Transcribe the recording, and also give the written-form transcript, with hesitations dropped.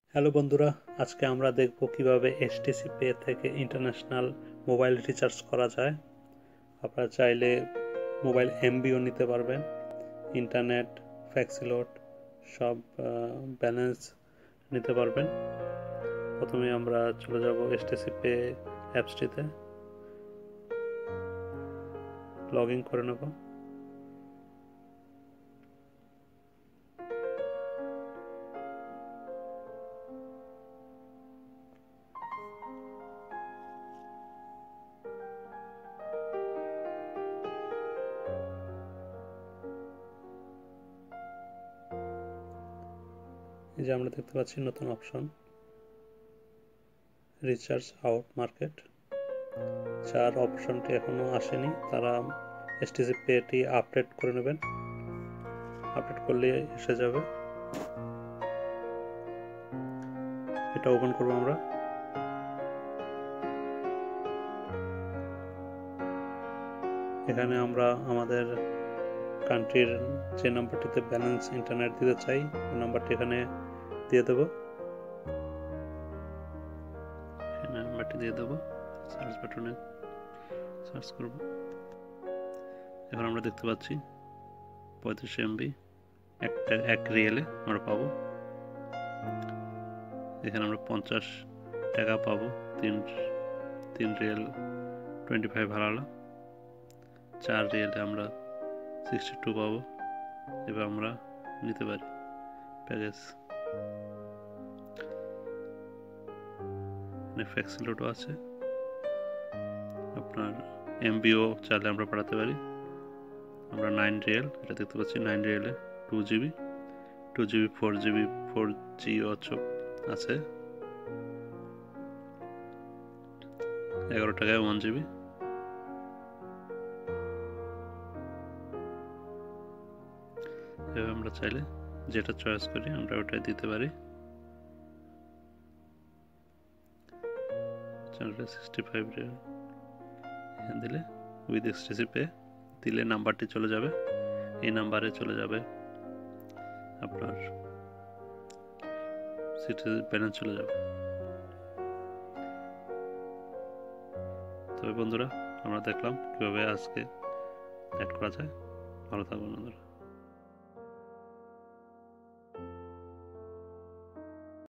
Hello বন্ধুরা, আজকে আমরা দেখব কিভাবে STC Pay থেকে ইন্টারন্যাশনাল মোবাইল রিচার্জ করা যায়। আপনারা চাইলে মোবাইল এমবিও নিতে পারবেন, ইন্টারনেট, ফ্যাক্সিলোড সব ব্যালেন্স নিতে পারবেন। প্রথমে আমরা চলে যাব STC Pay অ্যাপসটিতে, লগ ইন করে নেব। এই যে আমরা দেখতে পাচ্ছি নতুন অপশন রিচার্জ আউট মার্কেট। যার অপশনটি এখনো আসেনি তারা STC Payটি আপডেট করে নেবেন, আপডেট করলে এসে যাবে। এটা ওপেন করব আমরা। এখানে আমরা আমাদের কান্ট্রির যে নাম্বারটিতে ব্যালেন্স ইন্টারনেট দিতে চাই ওই নাম্বারটি এখানে দিয়ে দেব। নাম্বারটি দিয়ে দেব, সার্চ বাটনে সার্চ করব। এখন আমরা দেখতে পাচ্ছি 35 MB এক রিয়েলে আমরা পাবো। এখানে আমরা 50 টাকা পাবো, 3 রিয়েল 25 ভাড়ালা, 4 রিয়েলে আমরা 62 পাবো। এবার আমরা নিতে পারি প্যাকেজ। ফ্যাক্সিলোডও আছে, আপনার এমবিও চাইলে আমরা পাঠাতে পারি। আমরা 9 রিয়েল এটা দেখতে পাচ্ছি, 9 রিয়েলে 2GB 4GB 4G আছে, 11 টাকায় 1GB। এভাবে আমরা চাইলে যেটা চয়েস করি আমরা ওটাই দিতে পারি। 65 রিয়েল দিলে উইথ STC Pay দিলে নাম্বারটি চলে যাবে, এই নাম্বারে চলে যাবে আপনার সিটির ব্যালেন্স চলে যাবে। তবে বন্ধুরা, আমরা দেখলাম কিভাবে আজকে অ্যাড করা যায়। ভালো থাকবেন বন্ধুরা।